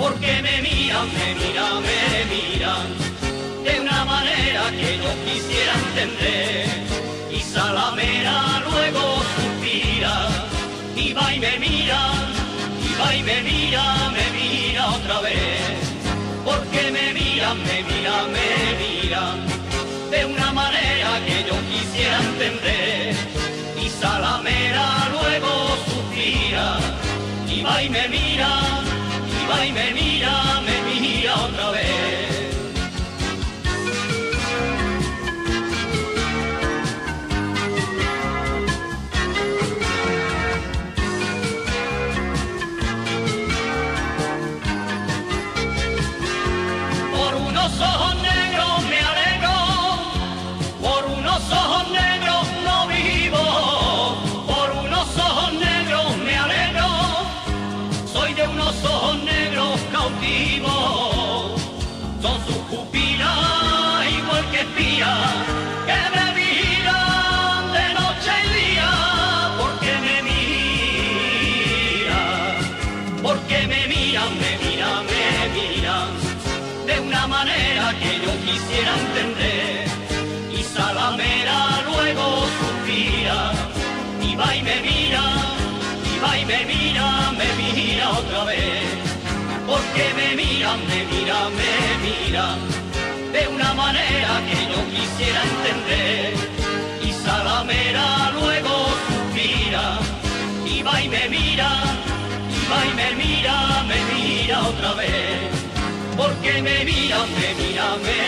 porque me miran, me miran, de una manera que yo quisiera entender. Y Salamera luego suspira, y va y me mira, y va y me mira otra vez. Porque me miran, de una manera que yo quisiera entender. Y Salamera luego suspira, y va y me mira, y va y me mira otra vez. Por unos ojos negros me alegro, por unos ojos negros no vivo, por unos ojos negros me alegro, soy de unos ojos negros cautivos, son sus pupilas igual que espías que me miran de noche y día, porque me miran, porque me miran, de una manera que yo quisiera entender. Y Salamera luego suspira, y va y me mira, y va y me mira otra vez. Porque me miran, de una manera que yo quisiera entender. Y Salamera luego suspira, y va y me mira, y va y me mira otra vez. Porque me miran,